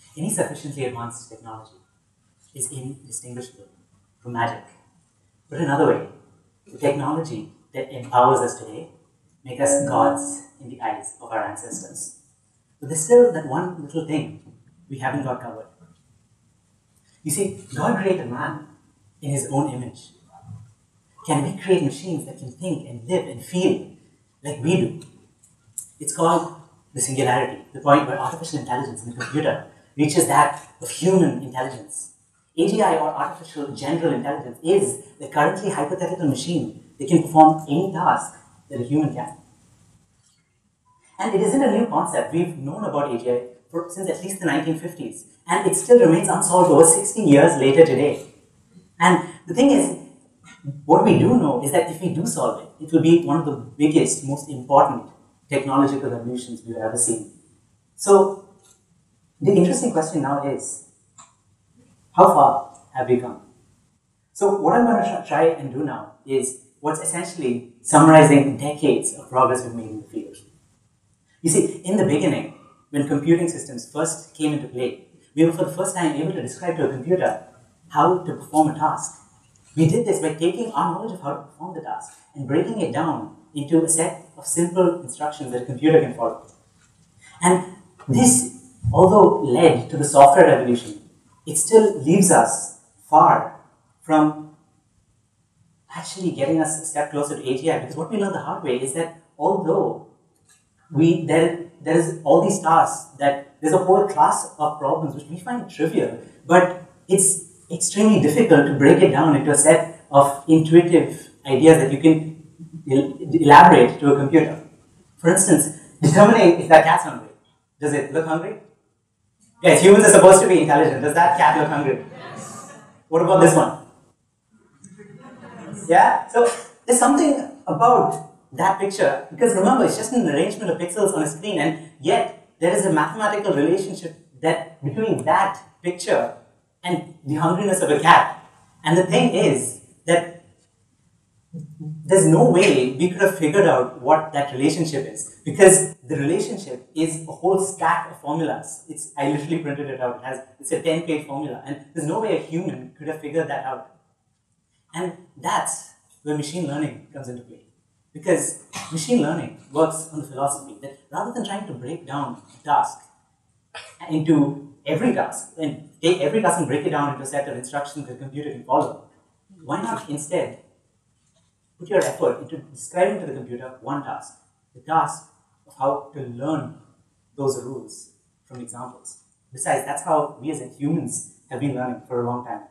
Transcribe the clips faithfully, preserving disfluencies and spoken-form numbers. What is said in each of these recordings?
Any sufficiently advanced technology is indistinguishable from magic. Put another way, the technology that empowers us today make us gods in the eyes of our ancestors. But there's still that one little thing we haven't got covered. You see, God created man in his own image. Can we create machines that can think and live and feel like we do? It's called the singularity, the point where artificial intelligence in the computer reaches that of human intelligence. A G I, or artificial general intelligence, is the currently hypothetical machine that can perform any task that a human can. And it isn't a new concept. We've known about A G I for, since at least the nineteen fifties, and it still remains unsolved over sixty years later today. And the thing is, what we do know is that if we do solve it, it will be one of the biggest, most important technological revolutions we've ever seen. So, the interesting question now is, how far have we come? So, what I'm going to try and do now is what's essentially summarizing decades of progress we've made in the field. You see, in the beginning, when computing systems first came into play, we were for the first time able to describe to a computer how to perform a task. We did this by taking our knowledge of how to perform the task and breaking it down into a set of simple instructions that a computer can follow. And this, although led to the software revolution, it still leaves us far from actually getting us a step closer to A G I, because what we learned the hard way is that although we there there's all these tasks, that there's a whole class of problems which we find trivial, but it's extremely difficult to break it down into a set of intuitive ideas that you can elaborate to a computer. For instance, determining if that cat's hungry. Does it look hungry? Yes, humans are supposed to be intelligent. Does that cat look hungry? Yes. What about this one? Yeah? So, there's something about that picture, because remember, it's just an arrangement of pixels on a screen, and yet there is a mathematical relationship that between that picture and the hungriness of a cat. And the thing is that there's no way we could have figured out what that relationship is, because the relationship is a whole stack of formulas. It's, I literally printed it out. It has, it's a ten page formula, and there's no way a human could have figured that out. And that's where machine learning comes into play. Because machine learning works on the philosophy that rather than trying to break down a task into every task, and take every task and break it down into a set of instructions that a computer can follow, why not instead put your effort into describing to the computer one task, the task of how to learn those rules from examples. Besides, that's how we as humans have been learning for a long time.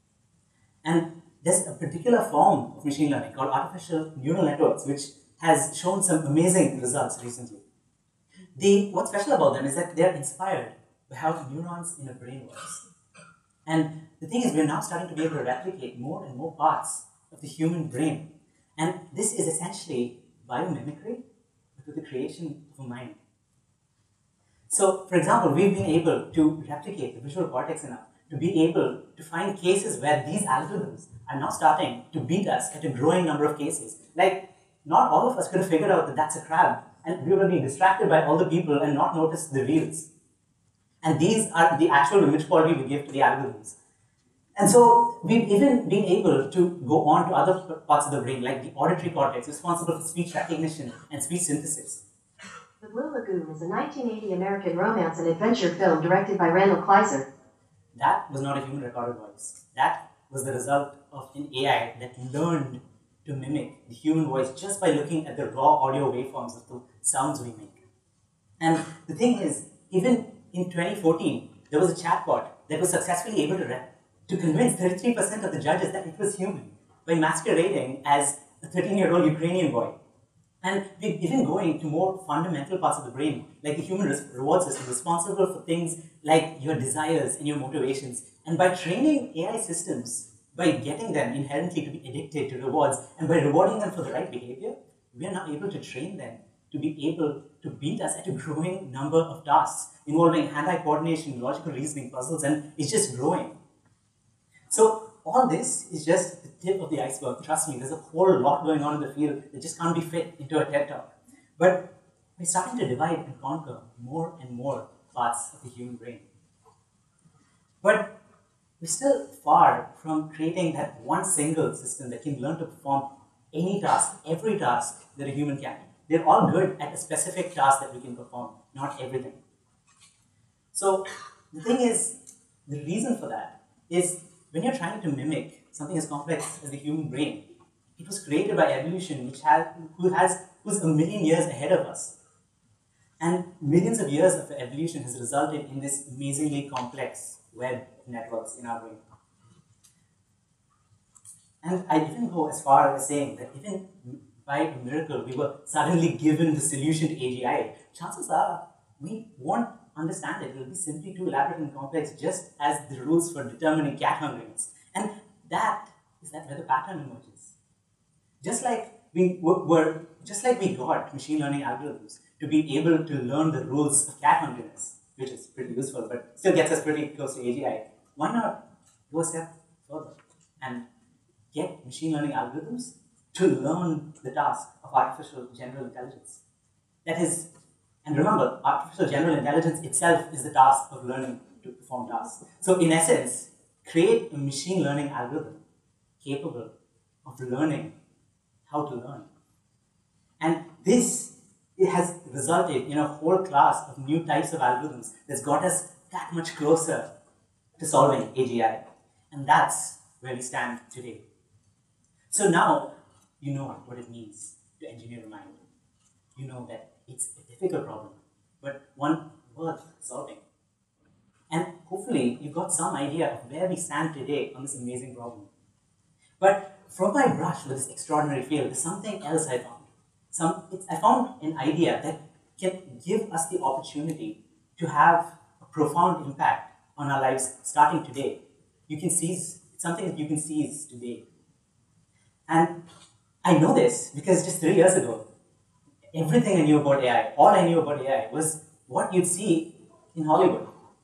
And there's a particular form of machine learning called artificial neural networks, which has shown some amazing results recently. The, what's special about them is that they're inspired by how neurons in a brain works. And the thing is, we're now starting to be able to replicate more and more parts of the human brain. And this is essentially biomimicry, but with the creation of a mind. So, for example, we've been able to replicate the visual cortex enough to be able to find cases where these algorithms are now starting to beat us at a growing number of cases. Like, not all of us could have figured out that that's a crab, and we would be distracted by all the people and not notice the reels. And these are the actual image quality we give to the algorithms. And so, we've even been able to go on to other parts of the brain, like the auditory cortex, responsible for speech recognition and speech synthesis. The Blue Lagoon is a nineteen eighty American romance and adventure film directed by Randall Kleiser. That was not a human recorded voice. That was the result of an A I that learned to mimic the human voice just by looking at the raw audio waveforms of the sounds we make. And the thing is, even in twenty fourteen, there was a chatbot that was successfully able to, rep- to convince thirty-three percent of the judges that it was human by masquerading as a thirteen-year-old Ukrainian boy. And we're even going to more fundamental parts of the brain, like the human reward system, responsible for things like your desires and your motivations. And by training A I systems, by getting them inherently to be addicted to rewards, and by rewarding them for the right behavior, we are now able to train them to be able to beat us at a growing number of tasks involving hand-eye coordination, logical reasoning, puzzles, and it's just growing. So all this is just the tip of the iceberg. Trust me, there's a whole lot going on in the field that just can't be fit into a TED Talk. But we're starting to divide and conquer more and more parts of the human brain. But we're still far from creating that one single system that can learn to perform any task, every task that a human can. They're all good at a specific task that we can perform, not everything. So the thing is, the reason for that is when you're trying to mimic something as complex as the human brain, it was created by evolution, which has, who has, who's a million years ahead of us. And millions of years of evolution has resulted in this amazingly complex web of networks in our brain. And I even go as far as saying that even by a miracle, we were suddenly given the solution to A G I. Chances are we won't understand it. It will be simply too elaborate and complex, just as the rules for determining cat hungriness. And that is that where the pattern emerges. Just like we were, just like we got machine learning algorithms to be able to learn the rules of cat hungriness, which is pretty useful, but still gets us pretty close to A G I. Why not go a step further and get machine learning algorithms to learn the task of artificial general intelligence? That is, and remember, artificial general intelligence itself is the task of learning to perform tasks. So in essence, create a machine learning algorithm capable of learning how to learn. And this it has resulted in a whole class of new types of algorithms that's got us that much closer to solving A G I. And that's where we stand today. So now you know what it means to engineer a mind. You know that it's a difficult problem, but one worth solving. And hopefully you've got some idea of where we stand today on this amazing problem. But from my brush with this extraordinary field, there's something else I found. Some, it's, I found an idea that can give us the opportunity to have a profound impact on our lives starting today. You can seize, it's something that you can seize today. And I know this because just three years ago, everything I knew about A I, all I knew about A I was what you'd see in Hollywood.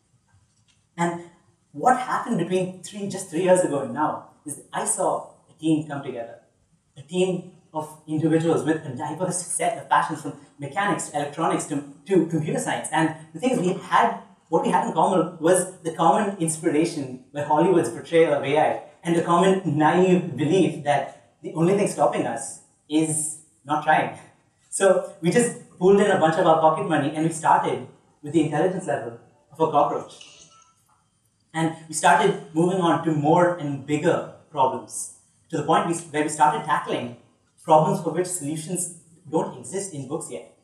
And what happened between three, just three years ago and now is I saw a team come together, a team of individuals with a diverse set of passions from mechanics to electronics to, to computer science. And the thing is, we had, what we had in common was the common inspiration by Hollywood's portrayal of A I and the common naive belief that the only thing stopping us is not trying. So we just pulled in a bunch of our pocket money and we started with the intelligence level of a cockroach. And we started moving on to more and bigger problems to the point where we started tackling problems for which solutions don't exist in books yet.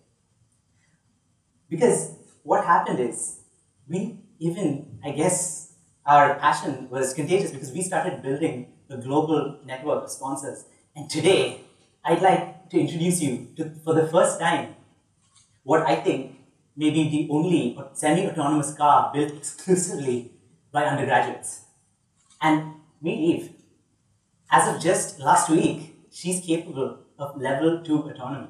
Because what happened is, we even, I guess, our passion was contagious because we started building a global network of sponsors. And today, I'd like to introduce you to, for the first time, what I think may be the only semi-autonomous car built exclusively by undergraduates. And meet Eve. As of just last week, she's capable of level two autonomy.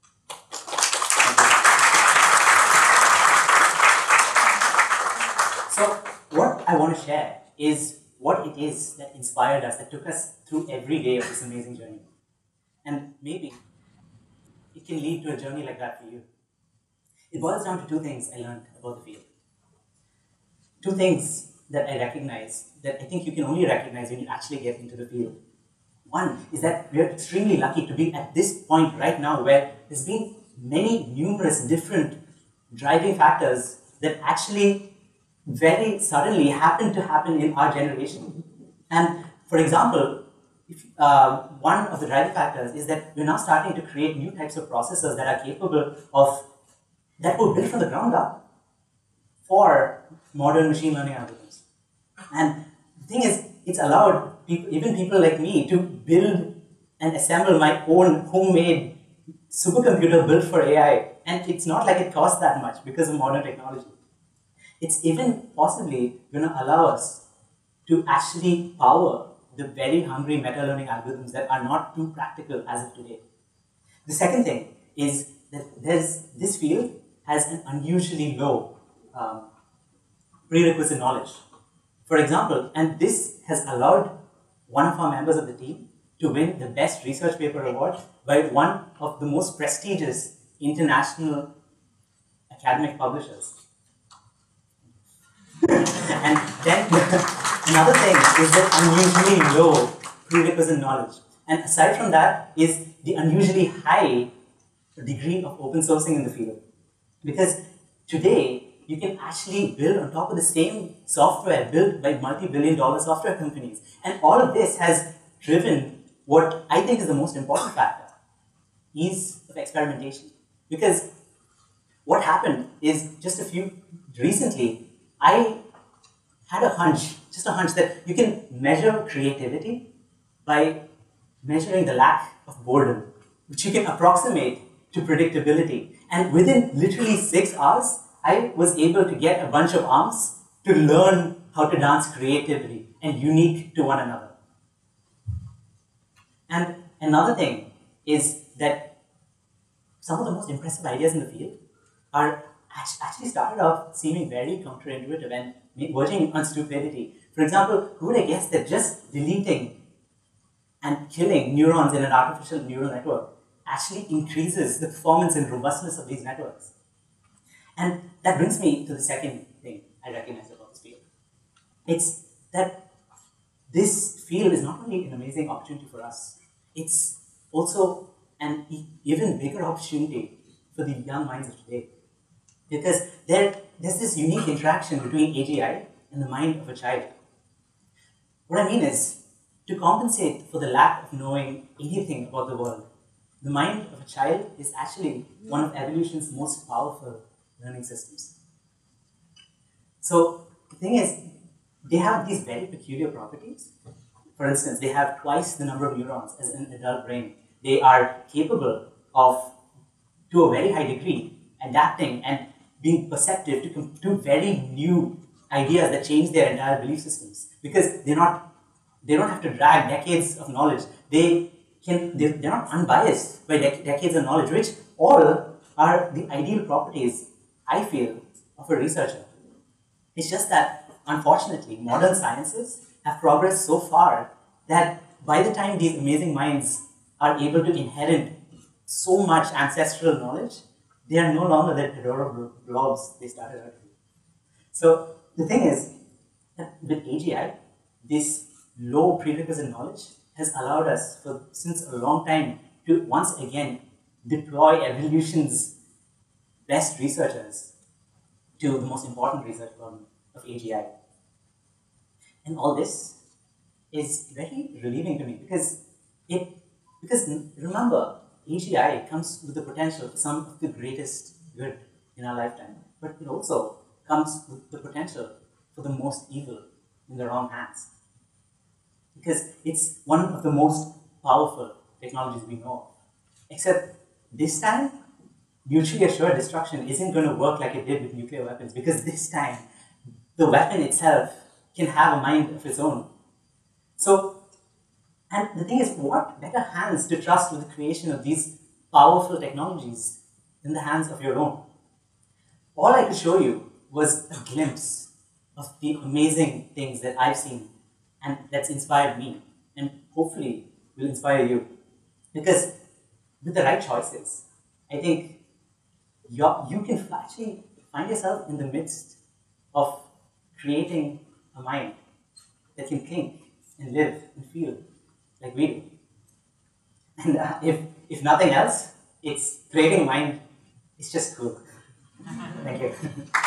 So what I want to share is what it is that inspired us, that took us through every day of this amazing journey. And maybe it can lead to a journey like that for you. It boils down to two things I learned about the field. Two things that I recognize, that I think you can only recognize when you actually get into the field. One is that we are extremely lucky to be at this point right now where there's been many numerous different driving factors that actually very suddenly happen to happen in our generation. And for example, if, uh, one of the driving factors is that we're now starting to create new types of processors that are capable of, that were built from the ground up for modern machine learning algorithms. And the thing is, it's allowed people, even people like me, to build and assemble my own homemade supercomputer built for A I. And it's not like it costs that much because of modern technology. It's even possibly going to allow us to actually power the very hungry meta-learning algorithms that are not too practical as of today. The second thing is that there's, this field has an unusually low um, prerequisite knowledge. For example, and this has allowed one of our members of the team to win the Best Research Paper Award by one of the most prestigious international academic publishers. And then another thing is the unusually low prerequisite knowledge. And aside from that is the unusually high degree of open sourcing in the field. Because today, you can actually build on top of the same software built by multi-billion dollar software companies. And all of this has driven what I think is the most important factor, ease of experimentation. Because what happened is just a few, recently, I had a hunch, just a hunch that you can measure creativity by measuring the lack of boredom, which you can approximate to predictability. And within literally six hours, I was able to get a bunch of arms to learn how to dance creatively and unique to one another. And another thing is that some of the most impressive ideas in the field are actually started off seeming very counterintuitive and verging on stupidity. For example, who would have guessed that just deleting and killing neurons in an artificial neural network actually increases the performance and robustness of these networks? And that brings me to the second thing I recognize about this field. It's that this field is not only an amazing opportunity for us, it's also an even bigger opportunity for the young minds of today. Because there, there's this unique interaction between A G I and the mind of a child. What I mean is, to compensate for the lack of knowing anything about the world, the mind of a child is actually one of evolution's most powerful learning systems. So the thing is, they have these very peculiar properties. For instance, they have twice the number of neurons as an adult brain. They are capable of, to a very high degree, adapting and being perceptive to, to very new ideas that change their entire belief systems. Because they're not, they don't have to drag decades of knowledge. They can, they're, they're not unbiased by dec decades of knowledge, which all are the ideal properties, I feel, of a researcher. It's just that, unfortunately, modern sciences have progressed so far that by the time these amazing minds are able to inherit so much ancestral knowledge, they are no longer the adorable blobs they started out with. So the thing is that with A G I, this low prerequisite knowledge has allowed us for since a long time to once again deploy evolution's best researchers to the most important research problem of A G I. And all this is very relieving to me because it because remember, A G I comes with the potential for some of the greatest good in our lifetime, but it also comes with the potential for the most evil in the wrong hands. Because it's one of the most powerful technologies we know of. Except this time, mutually assured destruction isn't going to work like it did with nuclear weapons, because this time, the weapon itself can have a mind of its own. So, and the thing is, what better hands to trust with the creation of these powerful technologies than the hands of your own? All I could show you was a glimpse of the amazing things that I've seen and that's inspired me, and hopefully will inspire you. Because with the right choices, I think you're, you can actually find yourself in the midst of creating a mind that can think and live and feel like we do. And uh, if, if nothing else, it's creating a mind, it's just cool. Thank you.